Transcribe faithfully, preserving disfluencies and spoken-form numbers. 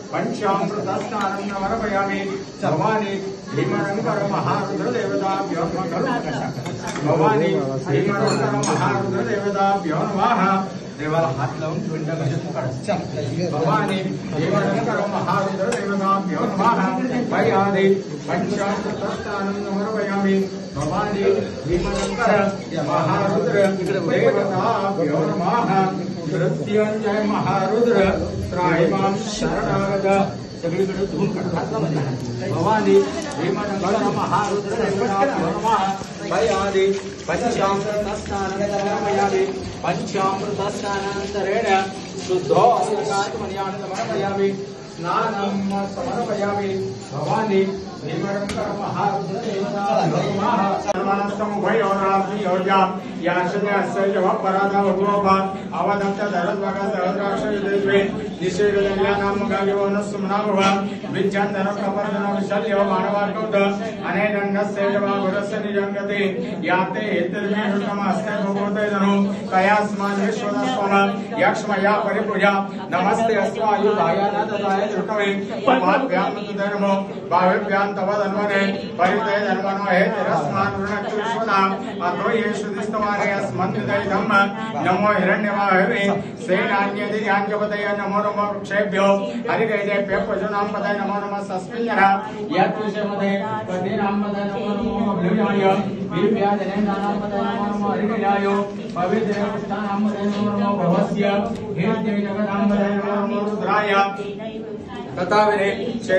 पंचामृतस्नानं समर्पयामि भवानी भीमशंकर महारुद्र देवताभ्यो नमः भवानी भीमशंकर महारुद्र देवताभ्यो नमः देवाला हात लावून पिंड घालून काढा भवानी भीमशंकर महारुद्र देवताभ्यो नमः भयादि पंचामृतस्नानं समर्पयामि भवानी भीमशंकर महारुद्र देवताभ्यो नमः मृत्युंजय महारुद्र त्राहिमां शरणागत सगळीकडे धूम काढा भवानी भीमशंकर महारुद्र देवताभ्यो नमः भयादि पंचामृतस्नानं समर्पयामि पंचामृतस्नानानन्तरेण शुद्धोदकात्मन्यान् समर्पयामि स्नानं समर्पयामि भवानी भीमशंकर महारुद्र देवताभ्यो नमः सर्वास्तमुभयोराग्नियोज्या याशते अस्य परादा भगवोपा अवदत्त धरद्वगा सहस्राक्षयुधे निषेधल्यानां गायवनस्सुमनाभव विज्ञानधनप्रवर्धन विशल्यो मानवार्कौत अनेदण्डस्य जवा गुरस्य निजङ्गते याते हितर्मेषुतमस्ते भगवतेदनु तयास्मान् विश्वदस्वम यक्ष्मया परिपूजा नमस्ते अस्मायुधाय न ददाय धृतवे पाभ्यां धर्मो भावेभ्यां तव धन्वने परितय धर्मनो हे तिरस्मान् वृणक्षुष्वना अतो येषु दिस्तवारे अस्मन् हृदय धम्म नमो हिरण्यवाहवे सेनान्यदिर्याञ्जपतय नमो नमो वृक्षेभ्यो हरिदैदेभ्य पशूनां पतय नमो नमः सस्मिन्नः यत्विषयमदे पदीनां पतय नमो नमो अभ्युजाय वीर्याजनेन्द्राणां पतय नमो नमो हरिदैलाय पवित्रपुष्टानां पतय नमो नमो भवस्य कीर्तिजगदां पतय नमो नमो रुद्राय तथा विरे